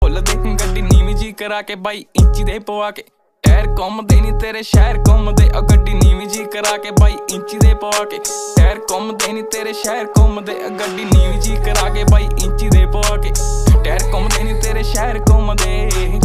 ਭੁੱਲ ਦੇ ਗੱਡੀ ਨੀਵੀਂ ਜੀ ਕਰਾ ਕੇ ਬਾਈ ਇੰਚੀ ਦੇ ਪਵਾ ਕੇ ਟਾਇਰ ਘੁੰਮਦੇ ਨੀ ਤੇਰੇ ਸ਼ਹਿਰ ਘੁੰਮਦੇ ਆ ਗੱਡੀ ਨੀਵੀਂ ਜੀ ਕਰਾ ਕੇ ਬਾਈ ਇੰਚੀ ਦੇ ਪਵਾ ਕੇ ਟਾਇਰ ਘੁੰਮਦੇ ਨੀ ਤੇਰੇ ਸ਼ਹਿਰ ਘੁੰਮਦੇ ਆ ਗੱਡੀ ਨੀਵੀਂ ਜੀ ਕਰਾ ਕੇ ਬਾਈ ਇੰਚੀ ਦੇ ਪਵਾ ਕੇ ਟਾਇਰ ਘੁੰਮਦੇ ਨੀ ਤੇਰੇ ਸ਼ਹਿਰ ਘੁੰਮਦੇ